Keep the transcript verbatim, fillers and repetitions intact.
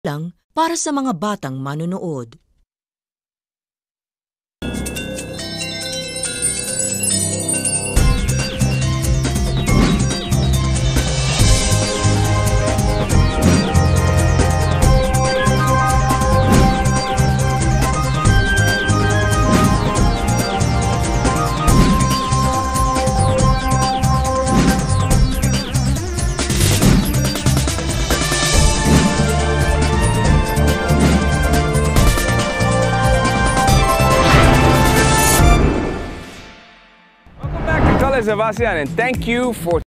lang para sa mga batang manonood. Of ASEAN, and thank you for